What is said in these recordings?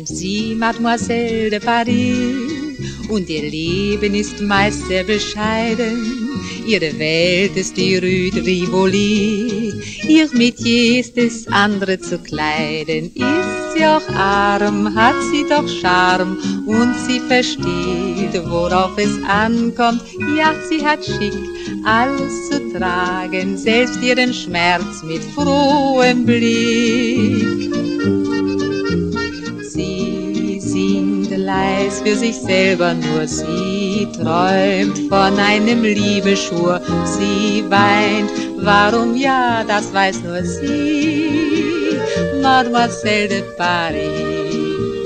nennt sie Mademoiselle de Paris. Und ihr Leben ist meist sehr bescheiden, ihre Welt ist die Rue de Rivoli. Ihr Metier ist es, andere zu kleiden. Ist sie auch arm, hat sie doch Charme und sie versteht, worauf es ankommt. Ja, sie hat Schick, alles zu tragen, selbst ihren Schmerz mit frohem Blick. Sie singt leis für sich selber nur, sie träumt von einem Liebesschwur. Sie weint, warum ja, das weiß nur sie, Mademoiselle de Paris.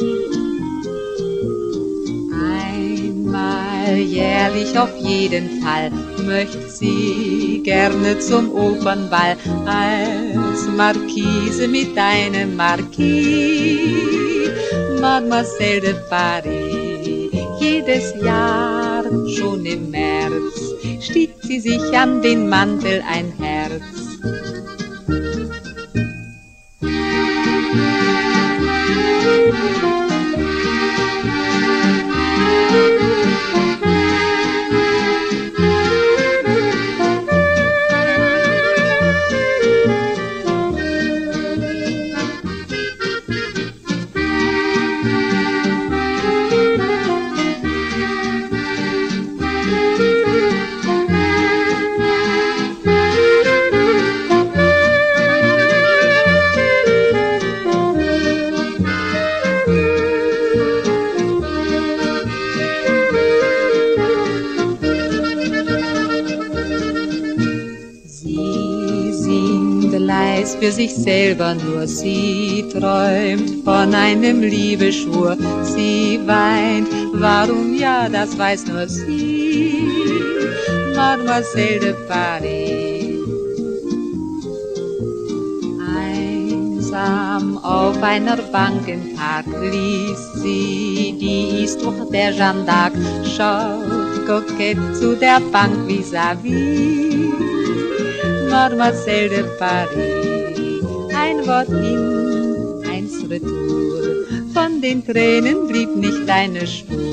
Einmal jährlich auf jeden Fall möchte sie gerne zum Opernball als Marquise mit einem Marquis, Mademoiselle de Paris. Jedes Jahr, schon im März, stiebt sie sich an den Mantel ein Herz. Für sich selber nur, sie träumt von einem Liebesschwur. Sie weint, warum ja, das weiß nur sie, Mademoiselle de Paris. Einsam auf einer Bank im Park liest sie die Histoire der Jeanne d'Arc, schaut kokett zu der Bank vis-à-vis, Mademoiselle de Paris. Ein Wort hin, eins retour, von den Tränen blieb nicht eine Spur.